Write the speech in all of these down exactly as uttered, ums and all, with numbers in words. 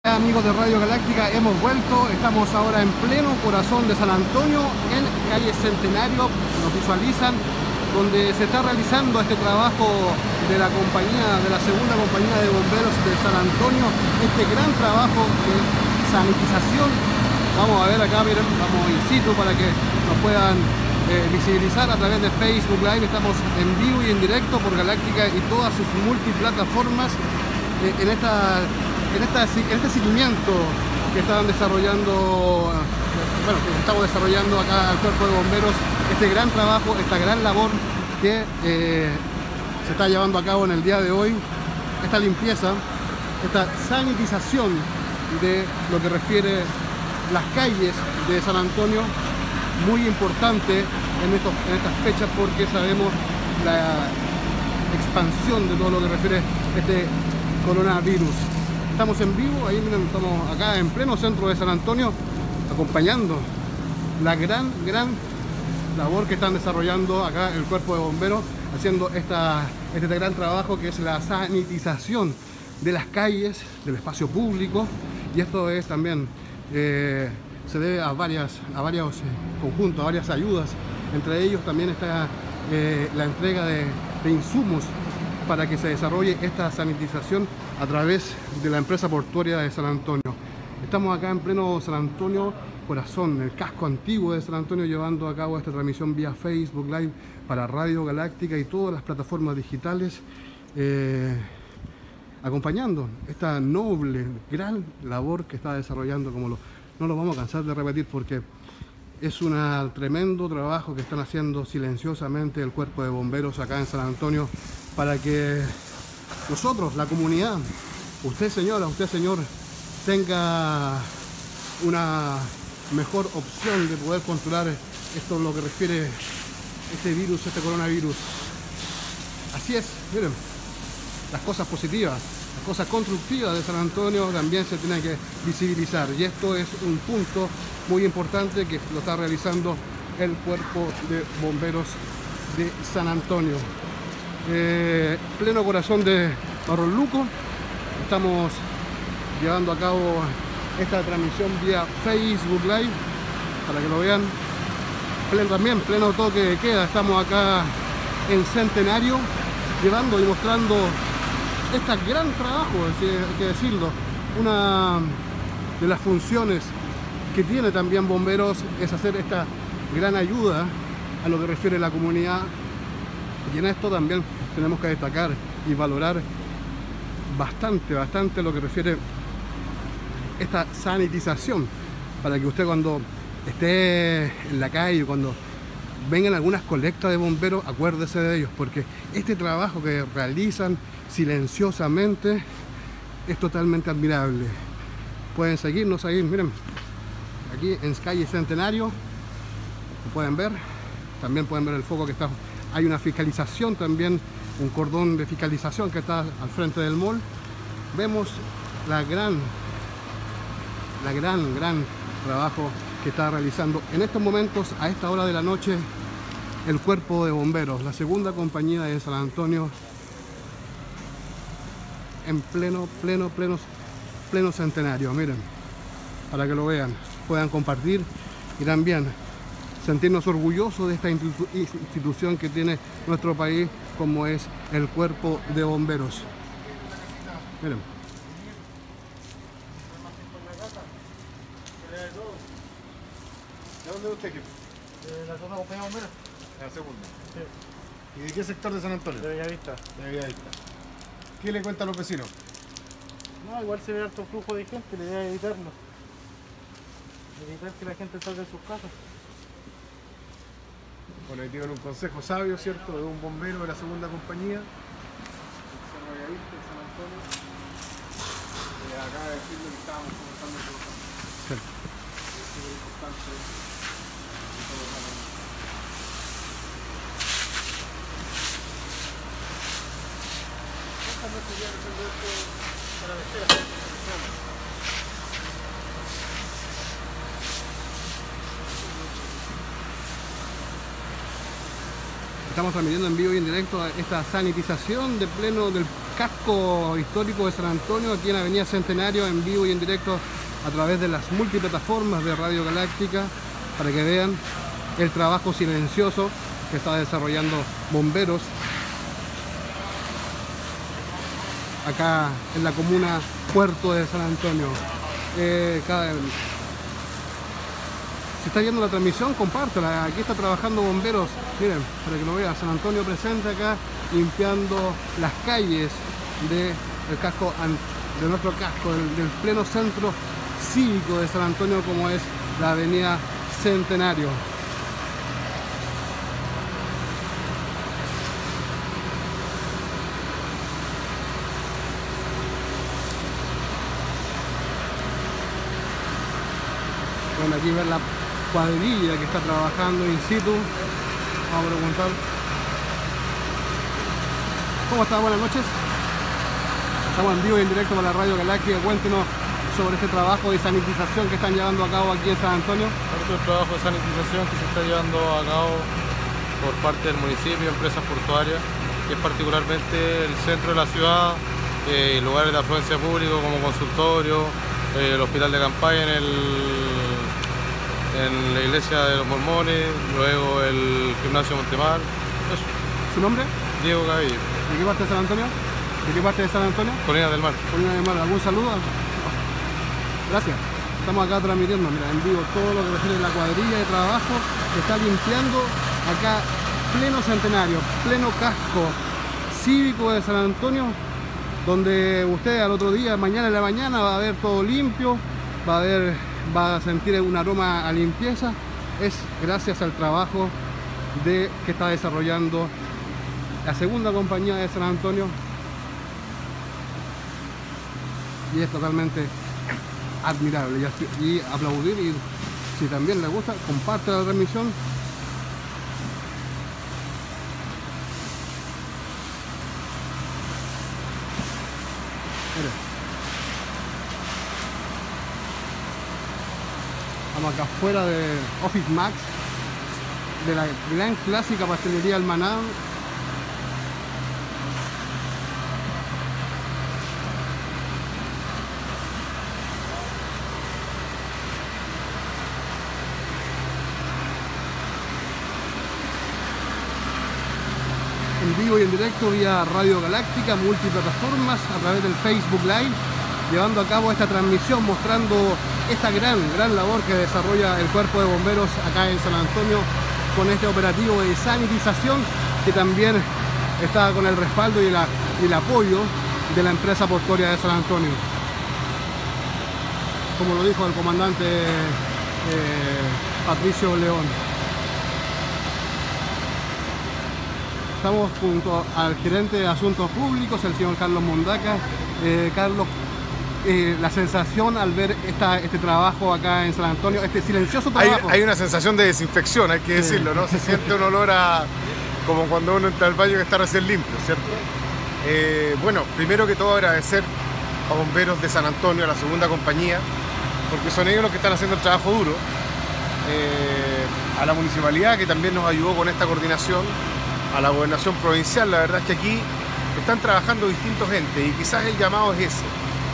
Amigos de Radio Galáctica, hemos vuelto, estamos ahora en pleno corazón de San Antonio, en calle Centenario, nos visualizan, donde se está realizando este trabajo de la compañía, de la segunda compañía de bomberos de San Antonio, este gran trabajo de sanitización. Vamos a ver acá, miren, vamos in situ para que nos puedan eh, visibilizar a través de Facebook Live. Estamos en vivo y en directo por Galáctica y todas sus multiplataformas eh, en esta... En, esta, en este seguimiento que están desarrollando, bueno, que estamos desarrollando acá al Cuerpo de Bomberos, este gran trabajo, esta gran labor que eh, se está llevando a cabo en el día de hoy, esta limpieza, esta sanitización de lo que refiere las calles de San Antonio, muy importante en, estos, en estas fechas porque sabemos la expansión de todo lo que refiere a este coronavirus. Estamos en vivo, ahí miren, estamos acá en pleno centro de San Antonio acompañando la gran, gran labor que están desarrollando acá el Cuerpo de Bomberos, haciendo esta, este gran trabajo que es la sanitización de las calles, del espacio público, y esto es también, eh, se debe a, varias, a varios eh, conjuntos, a varias ayudas, entre ellos también está eh, la entrega de, de insumos para que se desarrolle esta sanitización a través de la empresa portuaria de San Antonio. Estamos acá en pleno San Antonio, corazón, el casco antiguo de San Antonio, llevando a cabo esta transmisión vía Facebook Live para Radio Galáctica y todas las plataformas digitales, eh, acompañando esta noble, gran labor que está desarrollando, como lo, no lo vamos a cansar de repetir porque es un tremendo trabajo que están haciendo silenciosamente el Cuerpo de Bomberos acá en San Antonio para que nosotros, la comunidad, usted señora, usted señor, tenga una mejor opción de poder controlar esto, lo que refiere este virus, este coronavirus. Así es, miren, las cosas positivas, las cosas constructivas de San Antonio también se tienen que visibilizar, y esto es un punto muy importante que lo está realizando el Cuerpo de Bomberos de San Antonio. Eh, pleno corazón de Barros Luco, estamos llevando a cabo esta transmisión vía Facebook Live para que lo vean. Pleno, también pleno toque de queda, estamos acá en Centenario llevando y mostrando este gran trabajo, hay que decirlo. Una de las funciones que tiene también Bomberos es hacer esta gran ayuda a lo que refiere a la comunidad, y en esto también tenemos que destacar y valorar bastante, bastante lo que refiere esta sanitización, para que usted cuando esté en la calle, cuando vengan algunas colectas de bomberos, acuérdese de ellos, porque este trabajo que realizan silenciosamente es totalmente admirable. Pueden seguirnos ahí, miren, aquí en calle Centenario, lo pueden ver, también pueden ver el foco que está, hay una fiscalización también, un cordón de fiscalización que está al frente del mall. Vemos la gran, la gran, gran trabajo que está realizando en estos momentos, a esta hora de la noche, el Cuerpo de Bomberos, la segunda compañía de San Antonio, en pleno, pleno, pleno, pleno Centenario. Miren, para que lo vean, puedan compartir y también sentirnos orgullosos de esta institu institución que tiene nuestro país, como es el Cuerpo de Bomberos. Miren. ¿De dónde es usted, equipo? De la zona compañía bombera. La segunda. Sí. ¿Y de qué sector de San Antonio? De Bellavista. De Bellavista. ¿Qué le cuentan los vecinos? No, igual se ve harto flujo de gente, la idea es evitarlo. Evitar que la gente salga de sus casas. Bueno, ahí tienen un consejo sabio, ¿cierto? De un bombero de la segunda compañía. De Bellavista, de San Antonio. Que acaba de decirle que estábamos conversando con nosotros. Sí. Es muy importante. Estamos transmitiendo en vivo y en directo esta sanitización de pleno del casco histórico de San Antonio, aquí en Avenida Centenario, en vivo y en directo a través de las multiplataformas de Radio Galáctica, para que vean el trabajo silencioso que está desarrollando bomberos acá en la comuna Puerto de San Antonio. Eh, cada, si está viendo la transmisión, compártela. Aquí está trabajando bomberos, miren, para que lo vean. San Antonio presente acá, limpiando las calles de, el casco, de nuestro casco, del, del pleno centro cívico de San Antonio, como es la Avenida Centenario. Bueno, aquí ver la cuadrilla que está trabajando in situ. Vamos a preguntar. ¿Cómo está? Buenas noches. Estamos en vivo y en directo para la Radio Galáctica. Cuéntenos sobre este trabajo de sanitización que están llevando a cabo aquí en San Antonio. Este trabajo de sanitización que se está llevando a cabo por parte del municipio y empresas portuarias, que es particularmente el centro de la ciudad, eh, lugares de afluencia público como consultorio, eh, el hospital de campaña en, el, en la iglesia de los mormones, luego el gimnasio Montemar. Eso. ¿Su nombre? Diego Gaviria. ¿De qué parte de San Antonio? ¿De qué parte de San Antonio? Colinas del Mar. Colinas del Mar. ¿Algún saludo? Gracias. Estamos acá transmitiendo, mira, en vivo todo lo que refiere a la cuadrilla de trabajo que está limpiando acá pleno Centenario, pleno casco cívico de San Antonio, donde usted al otro día, mañana en la mañana, va a ver todo limpio, va a ver, va a sentir un aroma a limpieza. Es gracias al trabajo de, que está desarrollando la segunda compañía de San Antonio, y es totalmente admirable y, y aplaudir, y si también le gusta, comparte la transmisión. Mire. Estamos acá afuera de Office Max, de la gran clásica pastelería Almaná. En vivo y en directo vía Radio Galáctica, multiplataformas, a través del Facebook Live, llevando a cabo esta transmisión, mostrando esta gran, gran labor que desarrolla el Cuerpo de Bomberos acá en San Antonio, con este operativo de sanitización, que también está con el respaldo y, la, y el apoyo de la empresa portuaria de San Antonio. Como lo dijo el comandante eh, Patricio León. Estamos junto al gerente de Asuntos Públicos, el señor Carlos Mondaca. Eh, Carlos, eh, la sensación al ver esta, este trabajo acá en San Antonio, este silencioso trabajo. Hay, hay una sensación de desinfección, hay que decirlo, ¿no? Se siente un olor a, como cuando uno entra al baño que está recién limpio, ¿cierto? Eh, bueno, primero que todo agradecer a Bomberos de San Antonio, a la segunda compañía, porque son ellos los que están haciendo el trabajo duro. Eh, a la municipalidad, que también nos ayudó con esta coordinación, a la gobernación provincial. La verdad es que aquí están trabajando distintos entes y quizás el llamado es ese.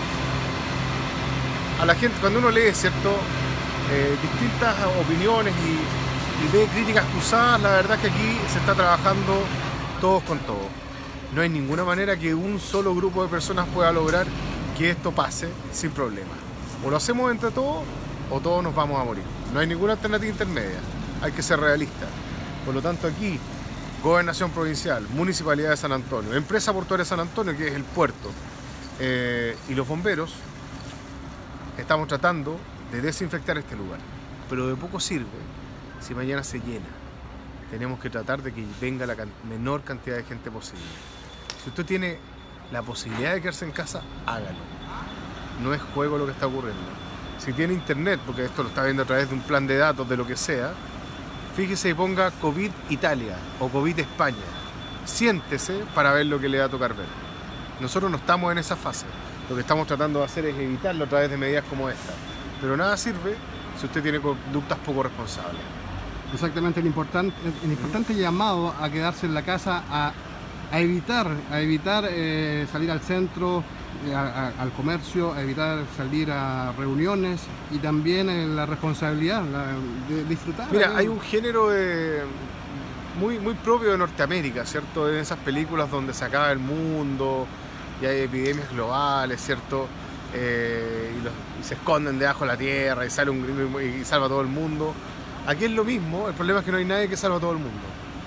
A la gente, cuando uno lee, ¿cierto?, eh, distintas opiniones y, y ve críticas cruzadas, la verdad es que aquí se está trabajando todos con todos. No hay ninguna manera que un solo grupo de personas pueda lograr que esto pase sin problema. O lo hacemos entre todos o todos nos vamos a morir. No hay ninguna alternativa intermedia. Hay que ser realistas. Por lo tanto, aquí Gobernación Provincial, Municipalidad de San Antonio, Empresa Portuaria de San Antonio, que es el puerto, eh, y los bomberos, estamos tratando de desinfectar este lugar. Pero de poco sirve si mañana se llena. Tenemos que tratar de que venga la can- menor cantidad de gente posible. Si usted tiene la posibilidad de quedarse en casa, hágalo. No es juego lo que está ocurriendo. Si tiene internet, porque esto lo está viendo a través de un plan de datos, de lo que sea, fíjese y ponga COVID Italia o COVID España. Siéntese para ver lo que le va a tocar ver. Nosotros no estamos en esa fase. Lo que estamos tratando de hacer es evitarlo a través de medidas como esta. Pero nada sirve si usted tiene conductas poco responsables. Exactamente, el importante, el importante llamado a quedarse en la casa, a a evitar, a evitar eh, salir al centro, eh, a, a, al comercio, a evitar salir a reuniones y también eh, la responsabilidad la, de disfrutar. Mira, ¿no? hay un género de, muy, muy propio de Norteamérica, ¿cierto? En esas películas donde se acaba el mundo y hay epidemias globales, ¿cierto? Eh, y, los, y se esconden debajo de la tierra y sale un gringo y, y salva a todo el mundo. Aquí es lo mismo, el problema es que no hay nadie que salva a todo el mundo.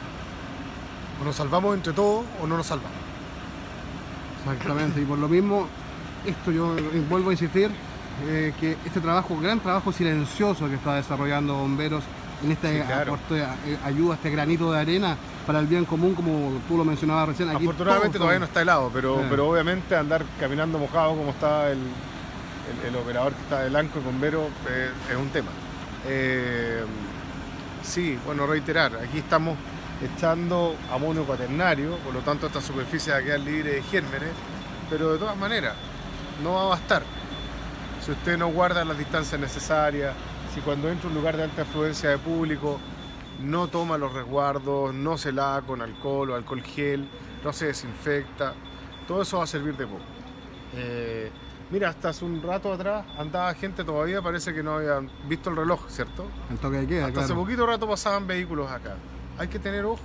O nos salvamos entre todos o no nos salvamos. Exactamente, y por lo mismo, esto yo vuelvo a insistir, eh, que este trabajo, gran trabajo silencioso que está desarrollando Bomberos en esta Sí, claro. aporte, ayuda, este granito de arena para el bien común, como tú lo mencionabas recién. Aquí Afortunadamente todos todavía no somos- está helado, pero, Sí. pero obviamente andar caminando mojado como está el, el, el operador que está de blanco y bombero eh, es un tema. Eh, sí, bueno, reiterar, aquí estamos echando amonio cuaternario, por lo tanto esta superficie va a quedar libre de gérmenes, pero de todas maneras no va a bastar. Si usted no guarda las distancias necesarias, si cuando entra a un lugar de alta afluencia de público no toma los resguardos, no se lava con alcohol o alcohol gel, no se desinfecta, todo eso va a servir de poco. Eh, mira, hasta hace un rato atrás andaba gente todavía, parece que no había visto el reloj, ¿cierto? El toque de queda, Hasta hace claro. poquito rato pasaban vehículos acá. Hay que tener ojo.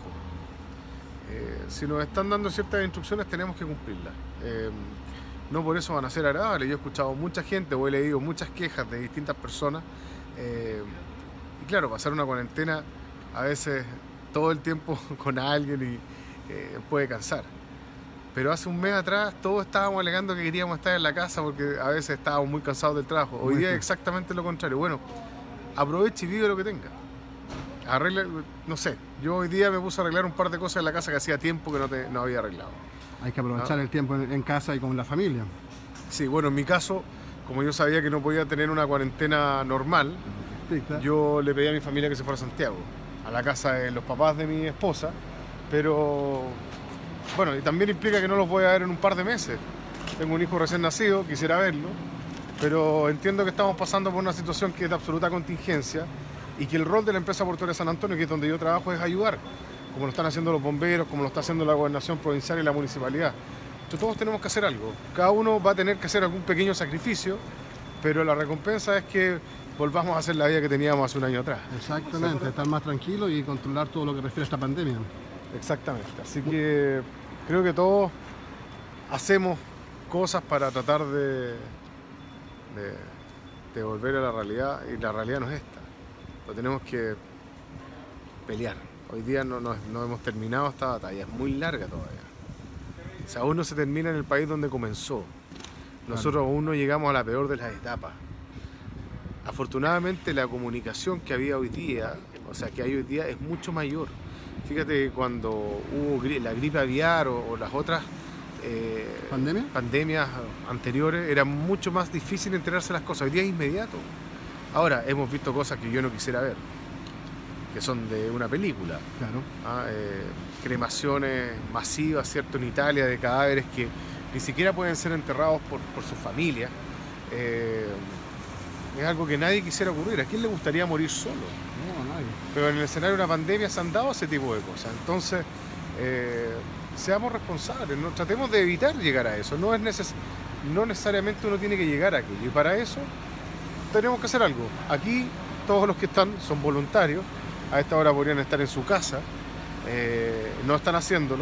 Eh, si nos están dando ciertas instrucciones tenemos que cumplirlas. Eh, no por eso van a ser agradables. Yo he escuchado mucha gente o he leído muchas quejas de distintas personas. Eh, y claro, pasar una cuarentena a veces todo el tiempo con alguien y eh, puede cansar. Pero hace un mes atrás todos estábamos alegando que queríamos estar en la casa porque a veces estábamos muy cansados del trabajo. Hoy día es exactamente lo contrario. Bueno, aproveche y vive lo que tenga. Arregle, no sé, yo hoy día me puse a arreglar un par de cosas en la casa que hacía tiempo que no, te, no había arreglado. Hay que aprovechar Ah. el tiempo en, en casa y con la familia. Sí, bueno, en mi caso, como yo sabía que no podía tener una cuarentena normal, Sí, claro. yo le pedí a mi familia que se fuera a Santiago, a la casa de los papás de mi esposa, pero bueno, y también implica que no los voy a ver en un par de meses. Tengo un hijo recién nacido, quisiera verlo, pero entiendo que estamos pasando por una situación que es de absoluta contingencia y que el rol de la empresa portuaria de San Antonio, que es donde yo trabajo, es ayudar, como lo están haciendo los bomberos, como lo está haciendo la gobernación provincial y la municipalidad. Entonces todos tenemos que hacer algo. Cada uno va a tener que hacer algún pequeño sacrificio, pero la recompensa es que volvamos a hacer la vida que teníamos hace un año atrás. Exactamente, estar más tranquilo y controlar todo lo que refiere a esta pandemia. Exactamente. Así que creo que todos hacemos cosas para tratar de, de, de volver a la realidad, y la realidad no es esta. Lo tenemos que pelear. Hoy día no, no, no hemos terminado esta batalla, es muy larga todavía. O sea, aún no se termina en el país donde comenzó. Nosotros aún no llegamos a la peor de las etapas. Afortunadamente la comunicación que había hoy día, o sea, que hay hoy día, es mucho mayor. Fíjate, cuando hubo gri- la gripe aviar o, o las otras eh, ¿Pandemia? pandemias anteriores, era mucho más difícil enterarse de las cosas. Hoy día es inmediato. Ahora, hemos visto cosas que yo no quisiera ver, que son de una película. Claro. ¿ah? Eh, cremaciones masivas, ¿cierto?, en Italia, de cadáveres que ni siquiera pueden ser enterrados por, por sus familias. Eh, es algo que nadie quisiera ocurrir. ¿A quién le gustaría morir solo? No, nadie. Pero en el escenario de una pandemia se han dado ese tipo de cosas. Entonces, eh, seamos responsables, ¿no? Tratemos de evitar llegar a eso. No, es neces no necesariamente uno tiene que llegar a aquello. Y para eso tenemos que hacer algo. Aquí todos los que están son voluntarios. A esta hora podrían estar en su casa. Eh, no están haciéndolo.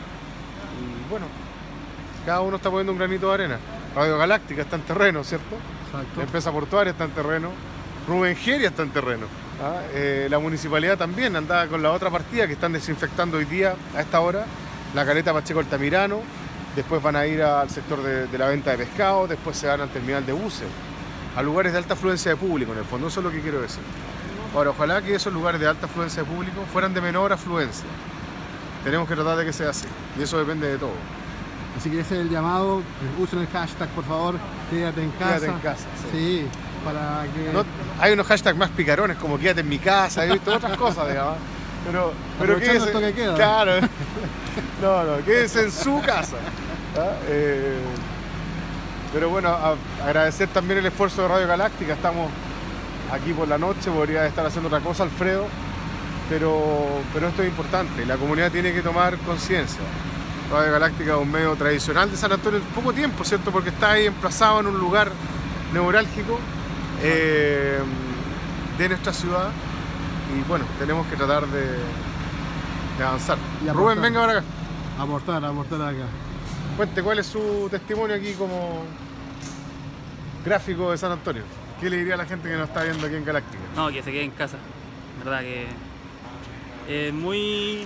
Y bueno, cada uno está poniendo un granito de arena. Radio Galáctica está en terreno, ¿cierto? Exacto. La empresa portuaria está en terreno. Rubén Geria está en terreno. ¿ah? Eh, la municipalidad también andaba con la otra partida que están desinfectando hoy día a esta hora. La caleta Pacheco Altamirano. Después van a ir al sector de, de la venta de pescado. Después se van al terminal de buses. A lugares de alta afluencia de público, en el fondo. Eso es lo que quiero decir. Ahora, ojalá que esos lugares de alta afluencia de público fueran de menor afluencia. Tenemos que tratar de que sea así. Y eso depende de todo. Así que ese es el llamado. Usen el hashtag, por favor. Quédate en casa. Quédate en casa, sí. Sí, para que... No, hay unos hashtags más picarones como quédate en mi casa, he visto otras cosas, digamos. Pero, pero Aprovechando quédese, el toque de queda. Claro. No, no, quédese en su casa. ¿ah? Eh, pero bueno, a, agradecer también el esfuerzo de Radio Galáctica. Estamos aquí por la noche, podría estar haciendo otra cosa, Alfredo. Pero, pero esto es importante, la comunidad tiene que tomar conciencia. Radio Galáctica es un medio tradicional de San Antonio en poco tiempo, ¿cierto? Porque está ahí emplazado en un lugar neurálgico eh, de nuestra ciudad y bueno, tenemos que tratar de, de avanzar. Y Rubén, venga para acá. Aportar, aportar acá. Cuente, ¿cuál es su testimonio aquí como gráfico de San Antonio? ¿Qué le diría a la gente que nos está viendo aquí en Galáctica? No, que se quede en casa. Verdad que es muy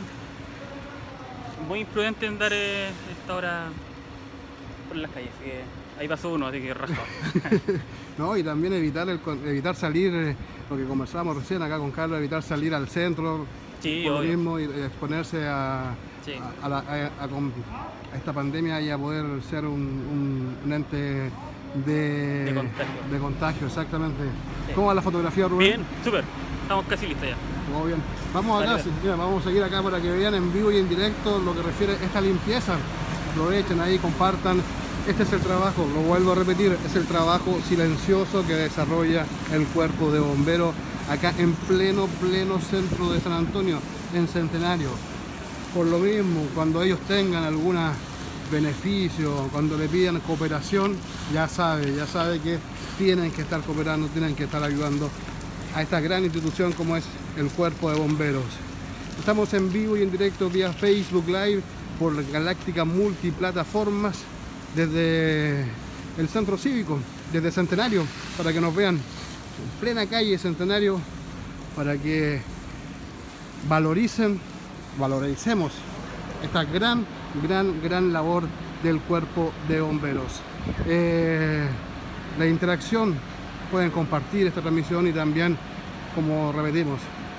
muy imprudente andar eh, esta hora por las calles. Así que ahí pasó uno, así que rajado. No, y también evitar el, evitar salir, eh, lo que conversábamos recién acá con Carlos, evitar salir al centro, Sí, por lo obvio. mismo, y exponerse a, Sí. a, a la- a- a con- a esta pandemia y a poder ser un, un- un ente de, De contagio. de contagio, exactamente. Sí. ¿Cómo va la fotografía, Rubén? Bien, súper. Estamos casi listos ya. Todo bien. Vamos acá, Vale. sí, mira, vamos a seguir acá para que vean en vivo y en directo lo que refiere a esta limpieza. Aprovechen ahí, compartan. Este es el trabajo, lo vuelvo a repetir, es el trabajo silencioso que desarrolla el cuerpo de bomberos acá en pleno, pleno centro de San Antonio, en Centenario. Por lo mismo, cuando ellos tengan algún beneficio, cuando le pidan cooperación, ya sabe, ya sabe que tienen que estar cooperando, tienen que estar ayudando a esta gran institución como es el Cuerpo de Bomberos. Estamos en vivo y en directo vía Facebook Live por Galáctica Multiplataformas desde el Centro Cívico, desde Centenario, para que nos vean en plena calle Centenario, para que valoricen, valoricemos esta gran, gran, gran labor del Cuerpo de Bomberos. Eh, la interacción, pueden compartir esta transmisión y también, como repetimos,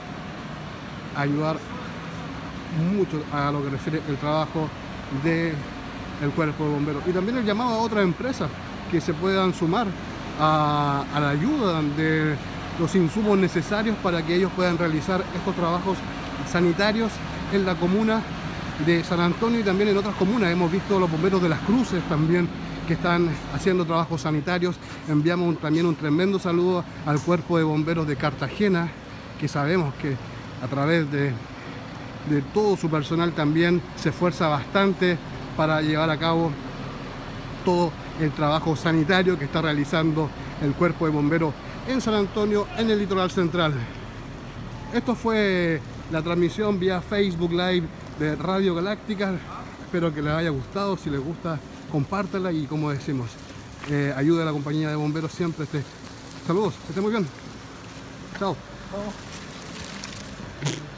ayudar mucho a lo que refiere el trabajo del Cuerpo de Bomberos. Y también el llamado a otras empresas que se puedan sumar a, a la ayuda de los insumos necesarios para que ellos puedan realizar estos trabajos sanitarios en la comuna de San Antonio y también en otras comunas. Hemos visto los bomberos de Las Cruces también que están haciendo trabajos sanitarios. Enviamos un- también un tremendo saludo al Cuerpo de Bomberos de Cartagena, que sabemos que a través de, de todo su personal también se esfuerza bastante para llevar a cabo todo el trabajo sanitario que está realizando el Cuerpo de Bomberos en San Antonio, en el litoral central. Esto fue la transmisión vía Facebook Live de Radio Galáctica. Espero que les haya gustado. Si les gusta, compártanla y, como decimos, eh, ayude a la compañía de bomberos siempre. Este. Saludos, que estén muy bien. Chao.